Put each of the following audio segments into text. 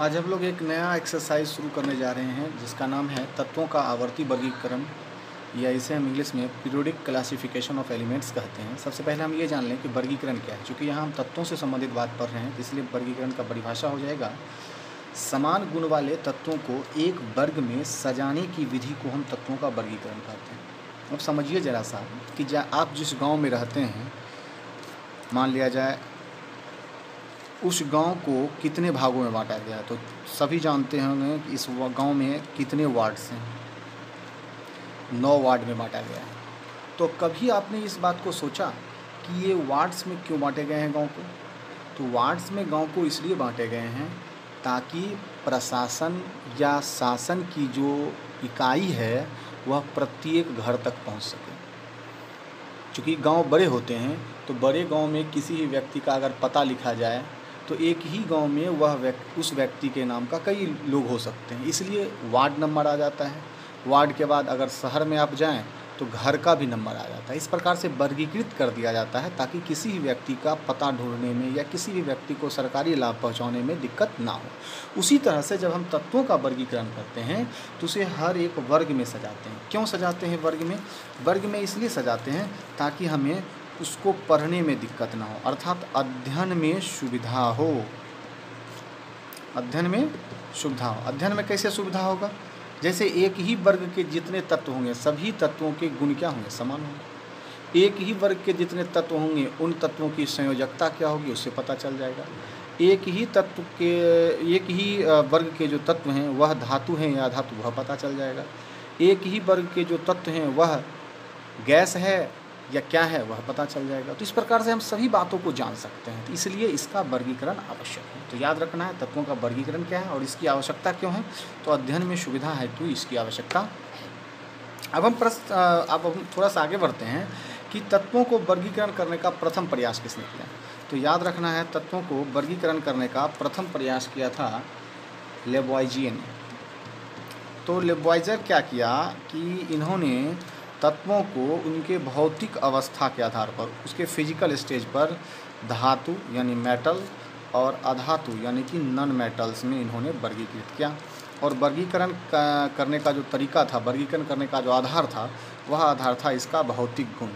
आज हम लोग एक नया एक्सरसाइज शुरू करने जा रहे हैं जिसका नाम है तत्वों का आवर्ती वर्गीकरण, या इसे हम इंग्लिश में पीरियोडिक क्लासिफिकेशन ऑफ एलिमेंट्स कहते हैं। सबसे पहले हम ये जान लें कि वर्गीकरण क्या है। चूँकि यहाँ हम तत्वों से संबंधित बात पढ़ रहे हैं इसलिए वर्गीकरण का परिभाषा हो जाएगा, समान गुण वाले तत्वों को एक वर्ग में सजाने की विधि को हम तत्वों का वर्गीकरण कहते हैं। अब समझिए ज़रा सा कि आप जिस गाँव में रहते हैं, मान लिया जाए उस गांव को कितने भागों में बांटा गया है, तो सभी जानते होंगे कि इस गांव में कितने वार्ड्स हैं। 9 वार्ड में बांटा गया है। तो कभी आपने इस बात को सोचा कि ये वार्ड्स में क्यों बांटे गए हैं गांव को? तो वार्ड्स में गांव को इसलिए बांटे गए हैं ताकि प्रशासन या शासन की जो इकाई है वह प्रत्येक घर तक पहुंच सके। चूँकि गांव बड़े होते हैं तो बड़े गांव में किसी भी व्यक्ति का अगर पता लिखा जाए तो एक ही गांव में उस व्यक्ति के नाम का कई लोग हो सकते हैं, इसलिए वार्ड नंबर आ जाता है। वार्ड के बाद अगर शहर में आप जाएं तो घर का भी नंबर आ जाता है। इस प्रकार से वर्गीकृत कर दिया जाता है ताकि किसी भी व्यक्ति का पता ढूंढने में या किसी भी व्यक्ति को सरकारी लाभ पहुंचाने में दिक्कत ना हो। उसी तरह से जब हम तत्वों का वर्गीकरण करते हैं तो उसे हर एक वर्ग में सजाते हैं। क्यों सजाते हैं वर्ग में? वर्ग में इसलिए सजाते हैं ताकि हमें उसको पढ़ने में दिक्कत ना हो, अर्थात अध्ययन में सुविधा हो। अध्ययन में सुविधा हो। अध्ययन में कैसे सुविधा होगा? जैसे एक ही वर्ग के जितने तत्व होंगे सभी तत्वों के गुण क्या होंगे? समान होंगे। एक ही वर्ग के जितने तत्व होंगे उन तत्वों की संयोजकता क्या होगी उससे पता चल जाएगा। एक ही वर्ग के जो तत्व हैं वह धातु हैं या अधातु वह पता चल जाएगा। एक ही वर्ग के जो तत्व हैं वह गैस है या क्या है वह पता चल जाएगा। तो इस प्रकार से हम सभी बातों को जान सकते हैं, तो इसलिए इसका वर्गीकरण आवश्यक है। तो याद रखना है तत्वों का वर्गीकरण क्या है और इसकी आवश्यकता क्यों है। तो अध्ययन में सुविधा है तो इसकी आवश्यकता है। अब हम थोड़ा सा आगे बढ़ते हैं कि तत्वों को वर्गीकरण करने का प्रथम प्रयास किसने किया। तो याद रखना है तत्वों को वर्गीकरण करने का प्रथम प्रयास किया था लेबॉयज़िए ने। तो लेबॉयज़िए क्या किया कि इन्होंने तत्वों को उनके भौतिक अवस्था के आधार पर, उसके फिजिकल स्टेज पर धातु यानी मेटल और अधातु यानी कि नॉन मेटल्स में इन्होंने वर्गीकृत किया। और वर्गीकरण करने का जो तरीका था, वर्गीकरण करने का जो आधार था वह आधार था इसका भौतिक गुण।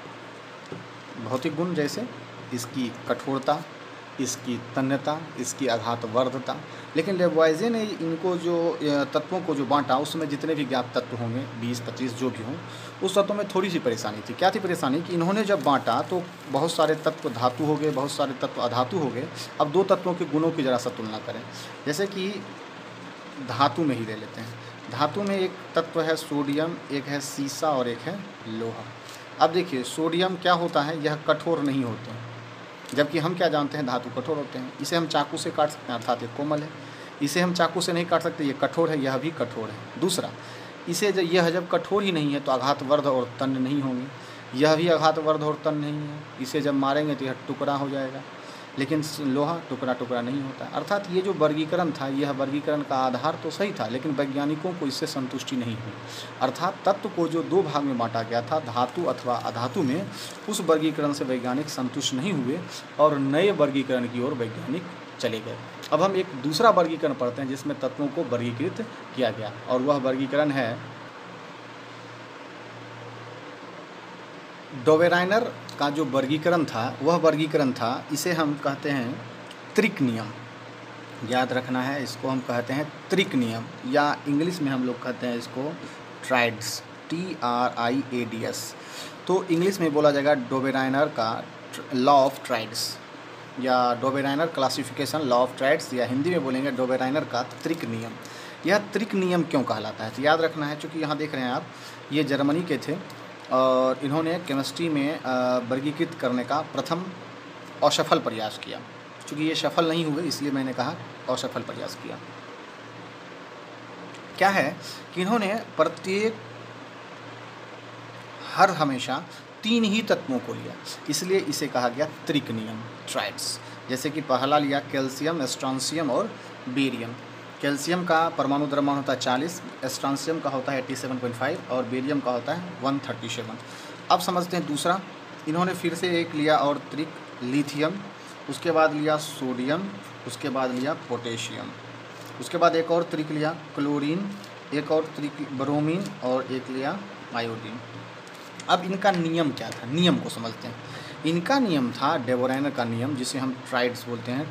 भौतिक गुण जैसे इसकी कठोरता, इसकी तन्यता, इसकी आघातवर्धता। लेकिन लेबॉयज़िए ने इनको जो तत्वों को जो बांटा उसमें जितने भी ज्ञात तत्व होंगे 20-25 जो भी हों, उस तत्वों में थोड़ी सी परेशानी थी। क्या थी परेशानी? कि इन्होंने जब बांटा तो बहुत सारे तत्व धातु हो गए, बहुत सारे तत्व अधातु हो गए। अब दो तत्वों के गुणों की ज़रा सा तुलना करें। जैसे कि धातु में ही ले लेते हैं। धातु में एक तत्व है सोडियम, एक है सीसा और एक है लोहा। अब देखिए सोडियम क्या होता है, यह कठोर नहीं होते हैं, जबकि हम क्या जानते हैं धातु कठोर होते हैं। इसे हम चाकू से काट सकते हैं अर्थात ये कोमल है। इसे हम चाकू से नहीं काट सकते, ये कठोर है, यह भी कठोर है। दूसरा, यह जब कठोर ही नहीं है तो आघातवर्ध और तन्य नहीं होंगे, यह भी आघातवर्ध और तन्य नहीं है। इसे जब मारेंगे तो यह टुकड़ा हो जाएगा, लेकिन लोहा टुकड़ा टुकड़ा नहीं होता। अर्थात ये जो वर्गीकरण था यह वर्गीकरण का आधार तो सही था, लेकिन वैज्ञानिकों को इससे संतुष्टि नहीं हुई। अर्थात तत्व को जो 2 भाग में बांटा गया था धातु अथवा अधातु में, उस वर्गीकरण से वैज्ञानिक संतुष्ट नहीं हुए और नए वर्गीकरण की ओर वैज्ञानिक चले गए। अब हम एक दूसरा वर्गीकरण पढ़ते हैं जिसमें तत्वों को वर्गीकृत किया गया, और वह वर्गीकरण है डोबेराइनर का जो वर्गीकरण था वह वर्गीकरण था, इसे हम कहते हैं त्रिक नियम। याद रखना है, इसको हम कहते हैं त्रिक नियम, या इंग्लिश में हम लोग कहते हैं इसको ट्राइड्स, TRIADS। तो इंग्लिश में बोला जाएगा डोबेराइनर का लॉ ऑफ ट्राइड्स या Dobereiner classification law of triads, या हिंदी में बोलेंगे डोबेराइनर का त्रिक नियम। यह त्रिक नियम क्यों कहलाता है? तो याद रखना है, चूँकि यहाँ देख रहे हैं आप, ये जर्मनी के थे और इन्होंने केमिस्ट्री में वर्गीकृत करने का प्रथम असफल प्रयास किया। चूँकि ये सफल नहीं हुए इसलिए मैंने कहा असफल प्रयास किया। क्या है कि इन्होंने हमेशा 3 ही तत्वों को लिया, इसलिए इसे कहा गया त्रिक नियम, ट्राइड्स। जैसे कि पहला लिया कैल्शियम, स्ट्रांसियम और बेरियम। कैल्शियम का परमाणु द्रव्यमान होता है 40, स्ट्रांसियम का होता है 87.5 और बेरियम का होता है 137। अब समझते हैं दूसरा, इन्होंने फिर से एक लिया और त्रिक लिथियम, उसके बाद लिया सोडियम, उसके बाद लिया पोटेशियम। उसके बाद एक और त्रिक लिया क्लोरीन, एक और त्रिक ब्रोमीन और एक लिया आयोडीन। अब इनका नियम क्या था, नियम को समझते हैं। इनका नियम था डेवोराइनर का नियम, जिसे हम ट्राइड्स बोलते हैं,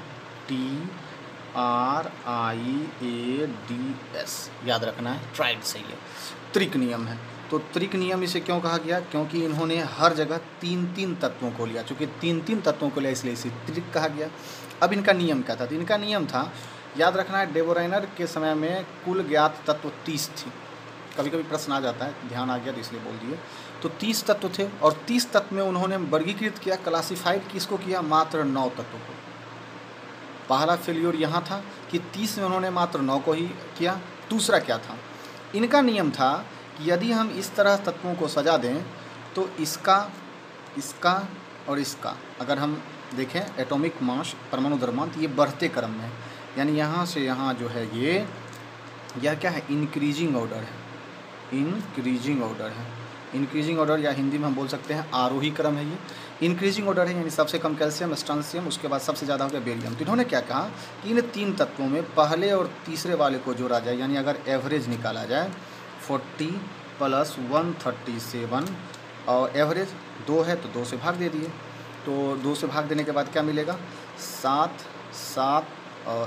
TRIADS, याद रखना है, ट्राइड सही है, त्रिक नियम है। तो त्रिक नियम इसे क्यों कहा गया, क्योंकि इन्होंने हर जगह 3-3 तत्वों को लिया, चूँकि 3-3 तत्वों को लिया इसलिए इसे त्रिक कहा गया। अब इनका नियम क्या था, तो इनका नियम था, याद रखना है, डेवोराइनर के समय में कुल ज्ञात तत्व 30 थी। कभी कभी प्रश्न आ जाता है, ध्यान आ गया तो इसलिए बोल दिए। तो 30 तत्व थे और 30 तत्व में उन्होंने वर्गीकृत किया, क्लासिफाइड किसको किया, मात्र 9 तत्वों को। पहला फेल्योर यहाँ था कि 30 में उन्होंने मात्र 9 को ही किया। दूसरा क्या था, इनका नियम था कि यदि हम इस तरह तत्वों को सजा दें तो इसका, इसका और इसका अगर हम देखें एटॉमिक मास, परमाणु द्रव्यमान, ये बढ़ते क्रम में, यानी यहाँ से यहाँ जो है यह क्या है, इंक्रीजिंग ऑर्डर है, इंक्रीजिंग ऑर्डर है, इंक्रीजिंग ऑर्डर, या हिंदी में हम बोल सकते हैं आरोही क्रम है। ये इंक्रीजिंग ऑर्डर है, यानी सबसे कम कैल्शियम, स्ट्रांसियम, उसके बाद सबसे ज़्यादा हो गया बेरियम। तो इन्होंने क्या कहा कि इन 3 तत्वों में पहले और तीसरे वाले को जोड़ा जाए, यानी अगर एवरेज निकाला जाए 40 + 137 और एवरेज 2 है तो 2 से भाग दे दिए। तो 2 से भाग देने के बाद क्या मिलेगा, 7 7 और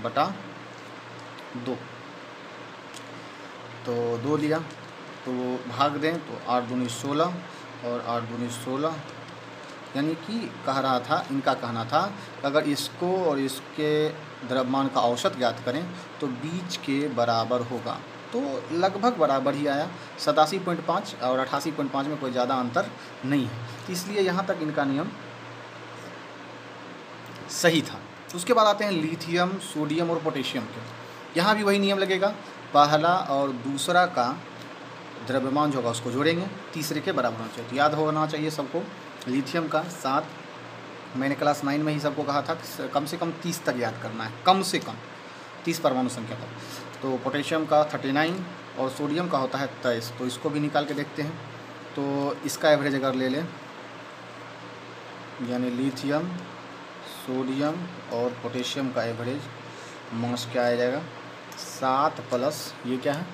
1/2, तो 2 लिया, तो भाग दें तो 8 दूनी 16 और 8 दूनी 16, यानी कि कह रहा था, इनका कहना था अगर इसको और इसके द्रव्यमान का औसत ज्ञात करें तो बीच के बराबर होगा। तो लगभग बराबर ही आया, 87.5 और 88.5 में कोई ज़्यादा अंतर नहीं है, इसलिए यहाँ तक इनका नियम सही था। उसके बाद आते हैं लिथियम, सोडियम और पोटेशियम के। यहाँ भी वही नियम लगेगा, पहला और दूसरा का द्रव्यमान जो होगा उसको जोड़ेंगे, तीसरे के बराबर होना चाहिए। तो याद होना चाहिए सबको, लिथियम का 7, मैंने क्लास 9 में ही सबको कहा था कम से कम 30 तक याद करना है, कम से कम 30 परमाणु संख्या तक। तो पोटेशियम का 39 और सोडियम का होता है 23, तो इसको भी निकाल के देखते हैं। तो इसका एवरेज अगर ले लें, यानी लिथियम, सोडियम और पोटेशियम का एवरेज मास क्या आ जाएगा, 7 प्लस ये क्या है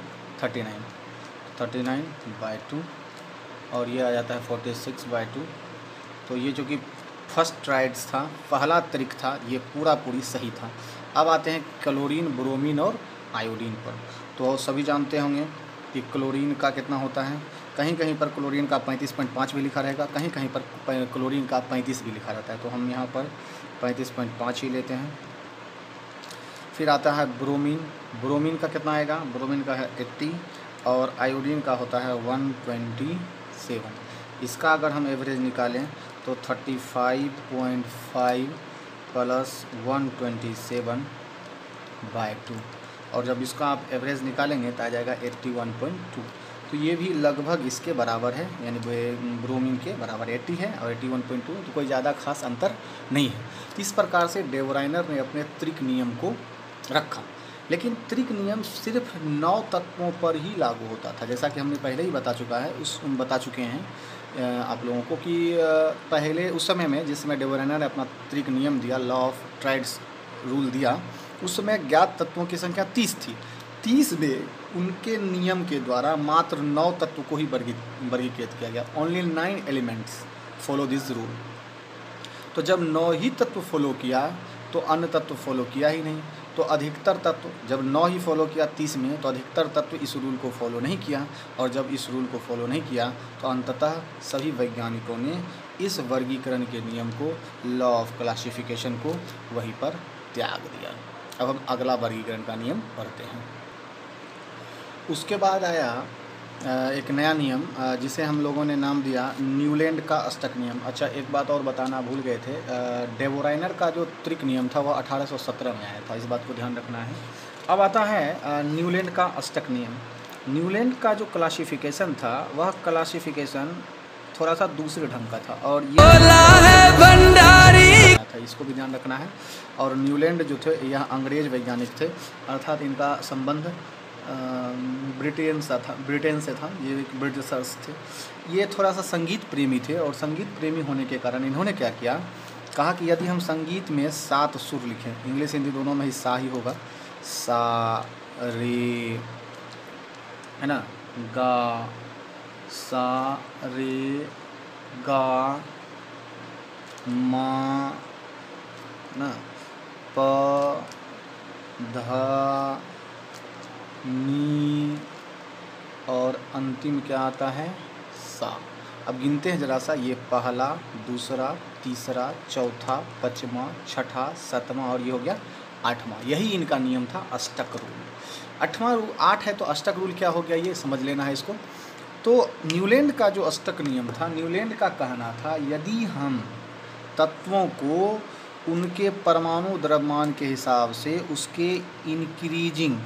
39/2 और ये आ जाता है 46/2। तो ये जो कि फर्स्ट ट्राइड्स था, पहला त्रिक था, ये पूरी सही था। अब आते हैं क्लोरीन, ब्रोमीन और आयोडीन पर। तो सभी जानते होंगे कि क्लोरीन का कितना होता है, कहीं कहीं पर क्लोरीन का 35.5 भी लिखा रहेगा, कहीं कहीं पर क्लोरीन का 35 भी लिखा रहता है, तो हम यहाँ पर 35.5 ही लेते हैं। फिर आता है ब्रोमीन, ब्रोमीन का कितना आएगा, ब्रोमीन का है 80 और आयोडीन का होता है 127। इसका अगर हम एवरेज निकालें तो 35.5 + 127/2 और जब इसका आप एवरेज निकालेंगे तो आ जाएगा 81.2। तो ये भी लगभग इसके बराबर है, यानी ब्रोमीन के बराबर 80 है और 81.2, तो कोई ज़्यादा खास अंतर नहीं है। इस प्रकार से डेवोराइनर ने अपने त्रिक नियम को रखा, लेकिन त्रिक नियम सिर्फ 9 तत्वों पर ही लागू होता था, जैसा कि हमने पहले ही बता चुके हैं आप लोगों को कि पहले उस समय में जिस समय डेवोराइनर ने अपना त्रिक नियम दिया, लॉ ऑफ ट्राइड्स रूल दिया, उस समय ज्ञात तत्वों की संख्या 30 थी। 30 में उनके नियम के द्वारा मात्र 9 तत्व को ही वर्गीकृत किया गया, only 9 elements follow this rule. तो जब 9 ही तत्व फॉलो किया तो अन्य तत्व फॉलो किया ही नहीं। तो अधिकतर तत्व जब 9 ही फॉलो किया 30 में, तो अधिकतर तत्व इस रूल को फॉलो नहीं किया, और जब इस रूल को फॉलो नहीं किया तो अंततः सभी वैज्ञानिकों ने इस वर्गीकरण के नियम को, लॉ ऑफ क्लासिफिकेशन को वहीं पर त्याग दिया। अब हम अगला वर्गीकरण का नियम पढ़ते हैं। उसके बाद आया एक नया नियम जिसे हम लोगों ने नाम दिया न्यूलैंड का अष्टक नियम। अच्छा, एक बात और बताना भूल गए थे, डेवोराइनर का जो त्रिक नियम था वह 1817 में आया था, इस बात को ध्यान रखना है। अब आता है न्यूलैंड का अष्टक नियम। न्यूलैंड का जो क्लासिफिकेशन था वह क्लासिफिकेशन थोड़ा सा दूसरे ढंग का था और ये था, इसको भी ध्यान रखना है। और न्यूलैंड जो थे यह अंग्रेज वैज्ञानिक थे, अर्थात इनका संबंध ब्रिटेन से था, ये एक ब्रिटिशर्स थे। ये थोड़ा सा संगीत प्रेमी थे और संगीत प्रेमी होने के कारण इन्होंने क्या किया, कहा कि यदि हम संगीत में 7 सुर लिखें, इंग्लिश हिंदी दोनों में ही सा ही होगा, सा रे, है ना, गा सा रे गा मा, ना, प ध नी, और अंतिम क्या आता है, सा। अब गिनते हैं जरा सा, ये पहला, दूसरा, तीसरा, चौथा, पाँचवा, छठा, सातवां और ये हो गया आठवां। यही इनका नियम था, अष्टक रूल। आठवां रूल, 8 है तो अष्टक रूल क्या हो गया, ये समझ लेना है इसको। तो न्यूलैंड का जो अष्टक नियम था, न्यूलैंड का कहना था यदि हम तत्वों को उनके परमाणु द्रव्यमान के हिसाब से उसके इंक्रीजिंग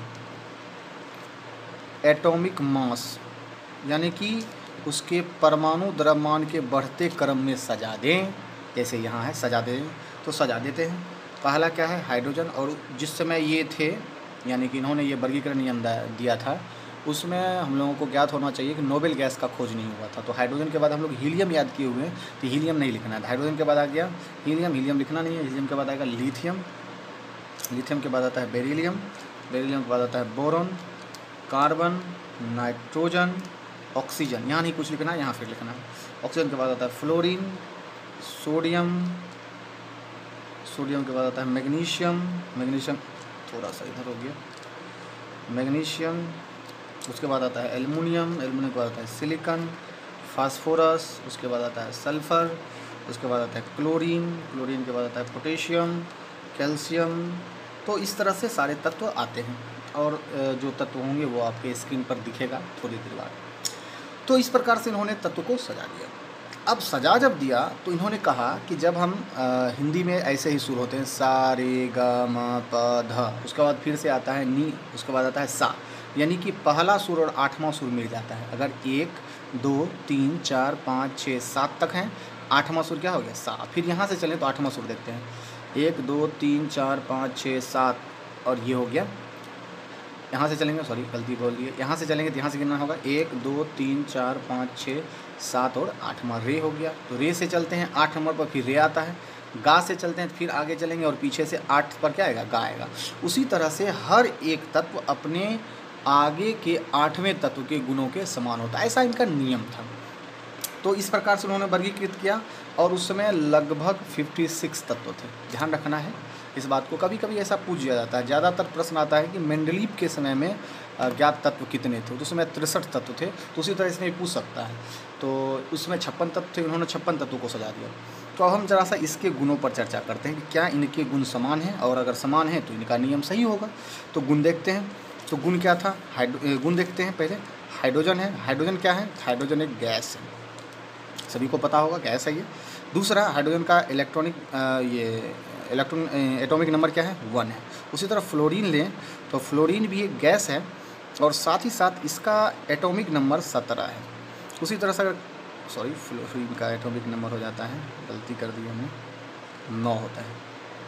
एटॉमिक मास, यानी कि उसके परमाणु द्रव्यमान के बढ़ते क्रम में सजा दें, जैसे यहाँ है सजा दें, तो सजा देते हैं। पहला क्या है, हाइड्रोजन। और जिस समय ये थे, यानी कि इन्होंने ये वर्गीकरण नियम दिया था, उसमें हम लोगों को ज्ञात होना चाहिए कि नोबेल गैस का खोज नहीं हुआ था। तो हाइड्रोजन के बाद हम लोग हीलियम याद किए हुए हैं, तो हीलियम नहीं लिखना है। हाइड्रोजन के बाद आ गया हीलियम, हीलियम लिखना नहीं है। हीलियम के बाद आएगा लिथियम, लिथियम के बाद आता है बेरिलियम, बेरिलियम के बाद आता है बोरॉन, कार्बन, नाइट्रोजन, ऑक्सीजन। यहाँ नहीं कुछ लिखना है, यहाँ फिर लिखना है। ऑक्सीजन के बाद आता है फ्लोरीन, सोडियम, सोडियम के बाद आता है मैग्नीशियम, मैग्नीशियम थोड़ा सा इधर हो गया, मैग्नीशियम। उसके बाद आता है एल्युमिनियम, एल्युमिनियम के बाद आता है सिलिकॉन, फास्फोरस, उसके बाद आता है सल्फ़र, उसके बाद आता है क्लोरीन, क्लोरीन के बाद आता है पोटेशियम, कैल्शियम। तो इस तरह से सारे तत्व आते हैं, और जो तत्व होंगे वो आपके स्क्रीन पर दिखेगा थोड़ी देर बाद। तो इस प्रकार से इन्होंने तत्व को सजा दिया। अब सजा जब दिया तो इन्होंने कहा कि जब हम हिंदी में ऐसे ही सुर होते हैं, सा रे ग म प ध, उसके बाद फिर से आता है नी, उसके बाद आता है सा, यानी कि पहला सुर और आठवां सुर मिल जाता है। अगर 1 2 3 4 5 6 7 तक हैं, आठवां सुर क्या हो गया, सा। फिर यहाँ से चलें तो आठवां सुर देखते हैं, 1 2 3 4 5 6 7, और ये हो गया। यहाँ से चलेंगे, सॉरी गलती बोल दी है, यहाँ से चलेंगे तो यहाँ से गिनना होगा 1 2 3 4 5 6 7 और 8वां रे हो गया। तो रे से चलते हैं 8 नंबर पर, फिर रे आता है। गा से चलते हैं, फिर आगे चलेंगे और पीछे से 8 पर क्या आएगा, गा आएगा। उसी तरह से हर एक तत्व अपने आगे के 8वें तत्व के गुणों के समान होता है, ऐसा इनका नियम था। तो इस प्रकार से उन्होंने वर्गीकृत किया, और उस समय लगभग 56 तत्व थे। ध्यान रखना है इस बात को, कभी कभी ऐसा पूछ दिया जाता है। ज़्यादातर प्रश्न आता है कि मेंडलीव के समय में ज्ञात तत्व कितने थे, तो उसमें 63 तत्व थे। तो उसी तरह इसमें भी पूछ सकता है। तो उसमें 56 तत्व थे, उन्होंने 56 तत्वों को सजा दिया। तो अब हम जरा सा इसके गुणों पर चर्चा करते हैं कि क्या इनके गुण समान हैं, और अगर समान हैं तो इनका नियम सही होगा। तो गुण देखते हैं। तो गुण क्या था, गुण देखते हैं पहले। हाइड्रोजन है, हाइड्रोजन क्या है, हाइड्रोजन एक गैस है, सभी को पता होगा गैस है ये। दूसरा, हाइड्रोजन का इलेक्ट्रॉन एटॉमिक नंबर क्या है, 1 है। उसी तरह फ्लोरीन लें तो फ्लोरीन भी एक गैस है, और साथ ही साथ इसका एटॉमिक नंबर 17 है। उसी तरह से अगर फ्लोरीन का एटॉमिक नंबर हो जाता है, गलती कर दी हमने, 9 होता है।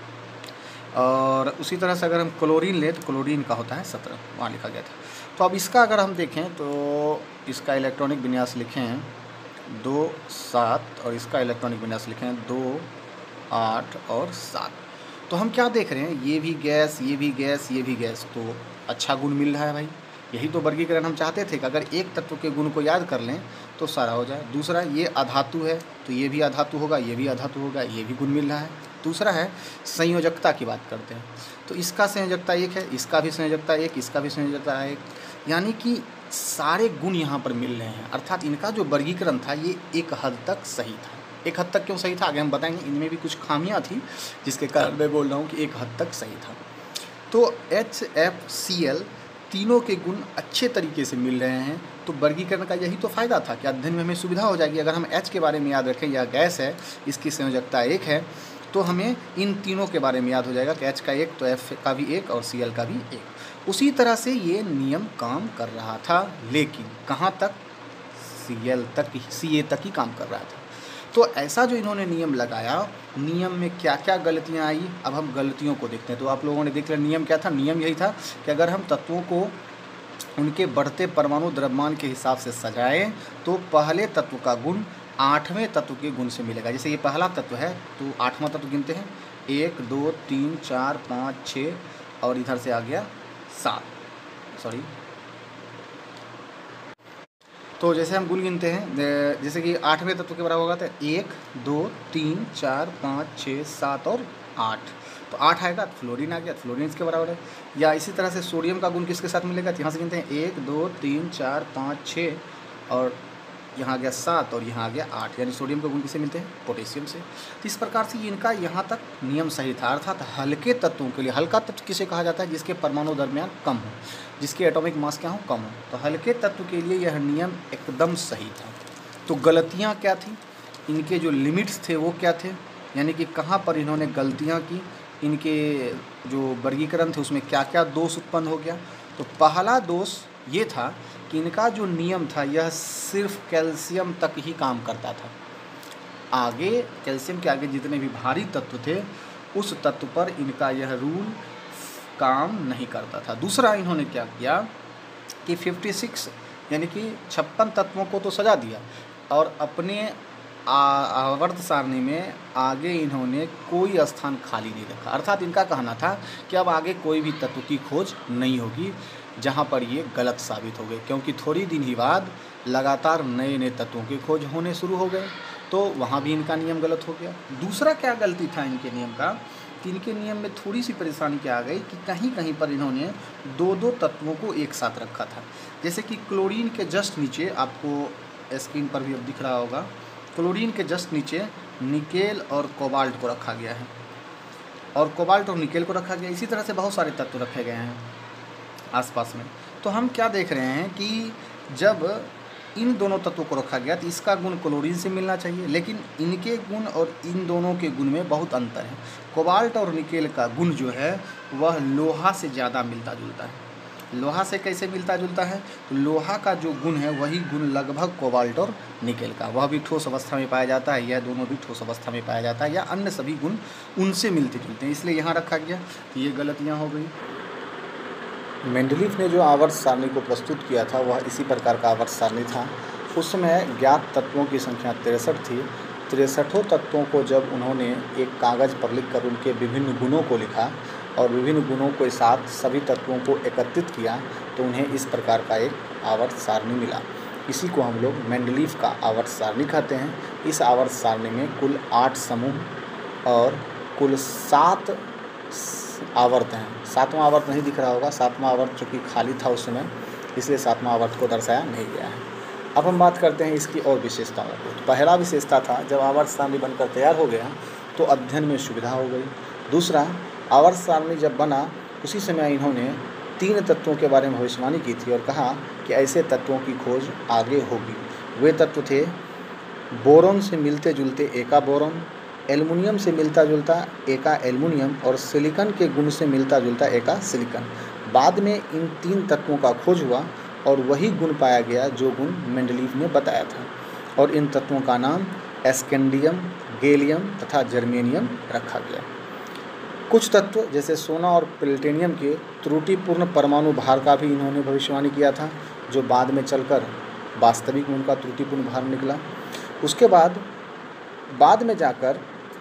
और उसी तरह से अगर हम क्लोरीन लें तो क्लोरीन का होता है 17, वहाँ लिखा गया था। तो अब इसका अगर हम देखें तो इसका इलेक्ट्रॉनिक विन्यास लिखें 2 7, और इसका इलेक्ट्रॉनिक विन्यास लिखें 2 8 और 7। तो हम क्या देख रहे हैं, ये भी गैस, ये भी गैस, ये भी गैस, तो अच्छा गुण मिल रहा है भाई। यही तो वर्गीकरण हम चाहते थे कि अगर एक तत्व के गुण को याद कर लें तो सारा हो जाए। दूसरा, ये अधातु है तो ये भी अधातु होगा, ये भी अधातु होगा, ये भी गुण मिल रहा है। दूसरा है संयोजकता की बात करते हैं, तो इसका संयोजकता 1 है, इसका भी संयोजकता 1, इसका भी संयोजकता 1, यानी कि सारे गुण यहाँ पर मिल रहे हैं। अर्थात इनका जो वर्गीकरण था ये एक हद तक सही था। एक हद तक क्यों सही था, आगे हम बताएंगे। इनमें भी कुछ खामियां थी जिसके कारण मैं बोल रहा हूँ कि एक हद तक सही था। तो HFCl तीनों के गुण अच्छे तरीके से मिल रहे हैं। तो वर्गीकरण का यही तो फ़ायदा था कि अध्ययन में हमें सुविधा हो जाएगी। अगर हम H के बारे में याद रखें, यह गैस है, इसकी संयोजकता 1 है, तो हमें इन तीनों के बारे में याद हो जाएगा कि H का 1 तो F का भी 1 और Cl का भी 1। उसी तरह से ये नियम काम कर रहा था, लेकिन कहाँ तक, Cl तक, Ca तक ही काम कर रहा था। तो ऐसा जो इन्होंने नियम लगाया, नियम में क्या क्या गलतियां आई, अब हम गलतियों को देखते हैं। तो आप लोगों ने देख लिया नियम क्या था। नियम यही था कि अगर हम तत्वों को उनके बढ़ते परमाणु द्रव्यमान के हिसाब से सजाएं तो पहले तत्व का गुण 8वें तत्व के गुण से मिलेगा। जैसे ये पहला तत्व है तो 8वां तत्व गिनते हैं, 1 2 3 4 5 6 और इधर से आ गया 7, सॉरी। तो जैसे हम गुण गिनते हैं, जैसे कि 8वें तत्व के बराबर होगा तो 1 2 3 4 5 6 7 और 8। तो 8 आएगा तो फ्लोरीन आ गया, फ्लोरीन इसके बराबर है। या इसी तरह से सोडियम का गुण किसके साथ मिलेगा, तो यहाँ से गिनते हैं 1 2 3 4 5 6 और यहाँ आ गया 7 और यहाँ आ गया 8, यानी सोडियम के गुण किससे मिलते हैं, पोटेशियम से। तो इस प्रकार से इनका यहाँ तक नियम सही था। अर्थात हल्के तत्वों के लिए, हल्का तत्व किसे कहा जाता है, जिसके परमाणु दरमियान कम हो, जिसके एटॉमिक मास क्या हो, कम हो। तो हल्के तत्व के लिए यह नियम एकदम सही था। तो गलतियाँ क्या थी, इनके जो लिमिट्स थे वो क्या थे, यानी कि कहाँ पर इन्होंने गलतियाँ की, इनके जो वर्गीकरण थे उसमें क्या क्या दोष उत्पन्न हो गया। तो पहला दोष ये था कि इनका जो नियम था यह सिर्फ कैल्शियम तक ही काम करता था। आगे कैल्शियम के आगे जितने भी भारी तत्व थे उस तत्व पर इनका यह रूल काम नहीं करता था। दूसरा इन्होंने क्या किया कि 56 यानी कि 56 तत्वों को तो सजा दिया और अपने आवर्त सारणी में आगे इन्होंने कोई स्थान खाली नहीं रखा। अर्थात इनका कहना था कि अब आगे कोई भी तत्व की खोज नहीं होगी, जहाँ पर ये गलत साबित हो गए, क्योंकि थोड़ी दिन ही बाद लगातार नए नए तत्वों की खोज होने शुरू हो गए। तो वहाँ भी इनका नियम गलत हो गया। दूसरा क्या गलती था इनके नियम का कि इनके नियम में थोड़ी सी परेशानी क्या आ गई कि कहीं कहीं पर इन्होंने दो दो तत्वों को एक साथ रखा था। जैसे कि क्लोरीन के जस्ट नीचे, आपको स्क्रीन पर भी अब दिख रहा होगा, क्लोरीन के जस्ट नीचे निकेल और कोबाल्ट को रखा गया है और कोबाल्ट और निकेल को रखा गया। इसी तरह से बहुत सारे तत्व रखे गए हैं आसपास में। तो हम क्या देख रहे हैं कि जब इन दोनों तत्वों को रखा गया तो इसका गुण क्लोरीन से मिलना चाहिए, लेकिन इनके गुण और इन दोनों के गुण में बहुत अंतर है। कोबाल्ट और निकेल का गुण जो है वह लोहा से ज़्यादा मिलता जुलता है। लोहा से कैसे मिलता जुलता है, तो लोहा का जो गुण है वही गुण लगभग कोबाल्ट और निकेल का, वह भी ठोस अवस्था में पाया जाता है, यह दोनों भी ठोस अवस्था में पाया जाता है, या अन्य सभी गुण उनसे मिलते जुलते हैं, इसलिए यहाँ रखा गया। तो ये गलतियाँ हो गई। मेंडलीफ ने जो आवर्त सारणी को प्रस्तुत किया था वह इसी प्रकार का आवर्त सारणी था। उस समय ज्ञात तत्वों की संख्या 63 थी। 63 तत्वों को जब उन्होंने एक कागज़ पर लिखकर उनके विभिन्न गुणों को लिखा और विभिन्न गुणों के साथ सभी तत्वों को एकत्रित किया तो उन्हें इस प्रकार का एक आवर्त सारणी मिला। इसी को हम लोग मेंडलीफ का आवर्त सारणी कहते हैं। इस आवर्त सारणी में कुल 8 समूह और कुल 7 आवर्त हैं। 7वां आवर्त नहीं दिख रहा होगा, 7वां आवर्त चूँकि खाली था उस समय, इसलिए 7वां आवर्त को दर्शाया नहीं गया है। अब हम बात करते हैं इसकी और विशेषताओं को। तो पहला विशेषता था जब आवर्त सारणी बनकर तैयार हो गया तो अध्ययन में सुविधा हो गई। दूसरा, आवर्त सारणी जब बना उसी समय इन्होंने 3 तत्वों के बारे में भविष्यवाणी की थी और कहा कि ऐसे तत्वों की खोज आगे होगी। वे तत्व थे बोरोन से मिलते जुलते एका बोरोन, एल्युमिनियम से मिलता जुलता एका एल्युमिनियम और सिलिकॉन के गुण से मिलता जुलता एका सिलिकॉन। बाद में इन 3 तत्वों का खोज हुआ और वही गुण पाया गया जो गुण मेंडलीफ ने बताया था, और इन तत्वों का नाम एस्केंडियम, गैलियम तथा जर्मेनियम रखा गया। कुछ तत्व जैसे सोना और प्लेटिनियम के त्रुटिपूर्ण परमाणु भार का भी इन्होंने भविष्यवाणी किया था, जो बाद में चलकर वास्तविक में उनका त्रुटिपूर्ण भार निकला। उसके बाद में जाकर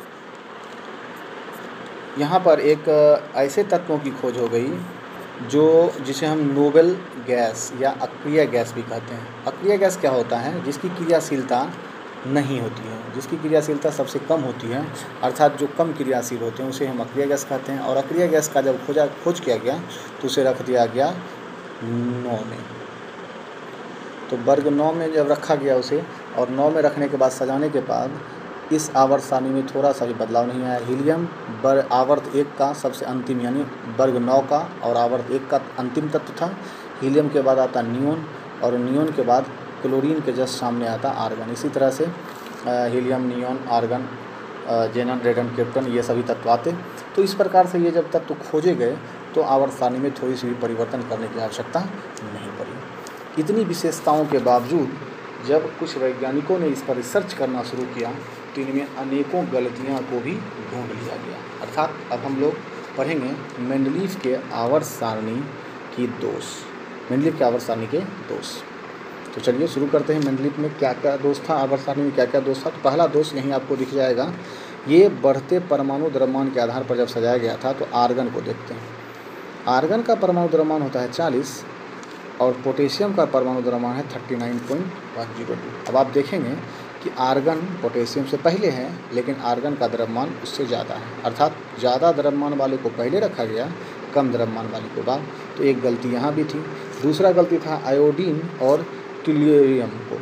यहाँ पर एक ऐसे तत्वों की खोज हो गई जिसे हम नोबेल गैस या अक्रिय गैस भी कहते हैं। अक्रिय गैस क्या होता है, जिसकी क्रियाशीलता नहीं होती है, जिसकी क्रियाशीलता सबसे कम होती है, अर्थात जो कम क्रियाशील होते हैं उसे हम अक्रिय गैस कहते हैं। और अक्रिय गैस का जब खोज किया गया तो उसे रख दिया गया 9 में। तो वर्ग 9 में जब रखा गया उसे, और 9 में रखने के बाद सजाने के बाद इस आवर्त सारणी में थोड़ा सा भी बदलाव नहीं आया। हीलियम आवर्त 1 का सबसे अंतिम यानी वर्ग 9 का और आवर्त 1 का अंतिम तत्व था। हीलियम के बाद आता नियोन और नियोन के बाद क्लोरीन के जस्ट सामने आता आर्गन। इसी तरह से helium, neon, argon, xenon, radon, krypton ये सभी तत्व आते। तो इस प्रकार से ये जब तत्व खोजे गए तो आवर्त सारणी में थोड़ी सी भी परिवर्तन करने की आवश्यकता नहीं पड़ी। इतनी विशेषताओं के बावजूद जब कुछ वैज्ञानिकों ने इस पर रिसर्च करना शुरू किया तो इनमें अनेकों गलतियां को भी ढूंढ लिया गया। अर्थात अब हम लोग पढ़ेंगे मेंडलीफ के आवर्त सारणी की दोष, मेंडलीफ के आवर्त सारणी के दोष। तो चलिए शुरू करते हैं। मेंडलीफ में क्या क्या दोष था, आवर्त सारणी में क्या क्या दोष था। तो पहला दोष यहीं आपको दिख जाएगा। ये बढ़ते परमाणु द्रव्यमान के आधार पर जब सजाया गया था तो आर्गन को देखते हैं। आर्गन का परमाणु द्रव्यमान होता है 40 और पोटेशियम का परमाणु द्रव्यमान है 39.102। अब आप देखेंगे कि आर्गन पोटेशियम से पहले है, लेकिन आर्गन का द्रव्यमान उससे ज़्यादा है, अर्थात ज़्यादा द्रव्यमान वाले को पहले रखा गया, कम द्रव्यमान वाले को बाद। तो एक गलती यहाँ भी थी। दूसरा गलती था आयोडीन और टेल्यूरियम को।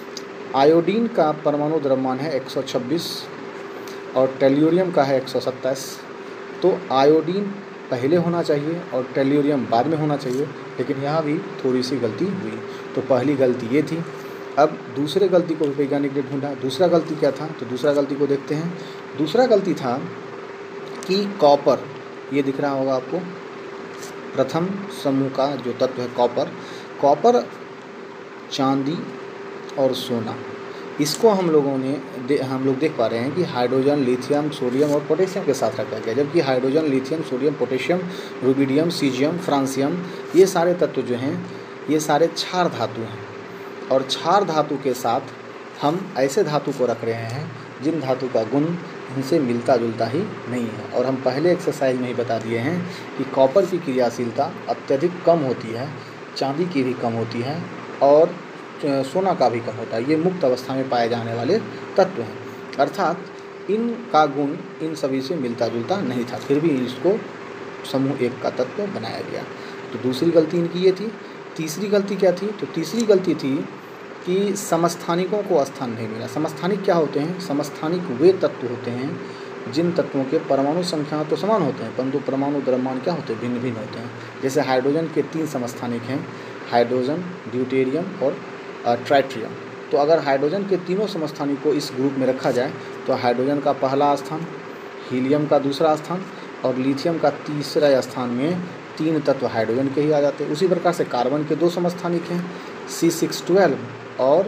आयोडीन का परमाणु द्रव्यमान है 126 और टेल्यूरियम का है 127। तो आयोडीन पहले होना चाहिए और टेल्यूरियम बाद में होना चाहिए, लेकिन यहाँ भी थोड़ी सी गलती हुई। तो पहली गलती ये थी। अब दूसरे गलती को वैज्ञानिक ने ढूंढा। दूसरा गलती क्या था, तो दूसरा गलती को देखते हैं। दूसरा गलती था कि कॉपर, ये दिख रहा होगा आपको, प्रथम समूह का जो तत्व है कॉपर, चांदी और सोना, इसको हम लोग देख पा रहे हैं कि हाइड्रोजन, लिथियम, सोडियम और पोटेशियम के साथ रखा गया, जबकि hydrogen, lithium, sodium, potassium, rubidium, caesium, francium, ये सारे तत्व जो हैं ये सारे क्षार धातु हैं। और क्षार धातु के साथ हम ऐसे धातु को रख रहे हैं जिन धातु का गुण इनसे मिलता जुलता ही नहीं है। और हम पहले एक्सरसाइज में ही बता दिए हैं कि कॉपर की क्रियाशीलता अत्यधिक कम होती है, चांदी की भी कम होती है और सोना का भी कम होता है। ये मुक्त अवस्था में पाए जाने वाले तत्व हैं, अर्थात इनका गुण इन सभी से मिलता जुलता नहीं था, फिर भी इसको समूह एक का तत्व बनाया गया। तो दूसरी गलती इनकी ये थी। तीसरी गलती क्या थी, तो तीसरी गलती थी कि समस्थानिकों को स्थान नहीं मिला। समस्थानिक क्या होते हैं, समस्थानिक वे तत्व होते हैं जिन तत्वों के परमाणु संख्या तो समान होते हैं, परंतु परमाणु द्रव्यमान क्या होते हैं, भिन्न भिन्न होते हैं। जैसे हाइड्रोजन के 3 समस्थानिक हैं, हाइड्रोजन, ड्यूटेरियम और ट्राइट्रियम। तो अगर हाइड्रोजन के तीनों समस्थानिक को इस ग्रुप में रखा जाए तो हाइड्रोजन का पहला स्थान, हीलियम का दूसरा स्थान और लिथियम का तीसरा स्थान में 3 तत्व हाइड्रोजन के ही आ जाते हैं। उसी प्रकार से कार्बन के 2 समस्थानिक हैं, C612 और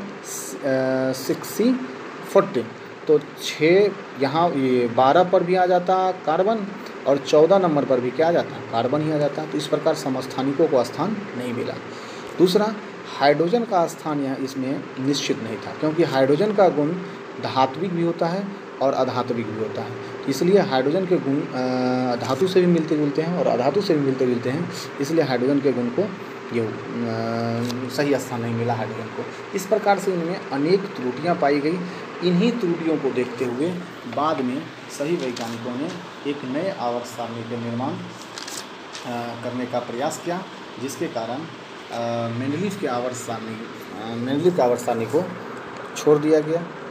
6C14। तो 6 यहाँ ये 12 पर भी आ जाता कार्बन और 14 नंबर पर भी क्या आ जाता, कार्बन ही आ जाता। तो इस प्रकार समस्थानिकों को स्थान नहीं मिला। दूसरा, हाइड्रोजन का स्थान यहाँ इसमें निश्चित नहीं था, क्योंकि हाइड्रोजन का गुण धात्विक भी होता है और अधात्विक भी होता है। इसलिए हाइड्रोजन के गुण धातु से भी मिलते जुलते हैं और अधातु से भी मिलते जुलते हैं, इसलिए हाइड्रोजन के गुण को ये सही स्थान नहीं मिला हाइड्रोजन को। इस प्रकार से इनमें अनेक त्रुटियां पाई गई। इन्हीं त्रुटियों को देखते हुए बाद में सभी वैज्ञानिकों ने एक नए आवर्त सारणी के निर्माण करने का प्रयास किया, जिसके कारण मेंडलीव के आवर्त सारणी को छोड़ दिया गया।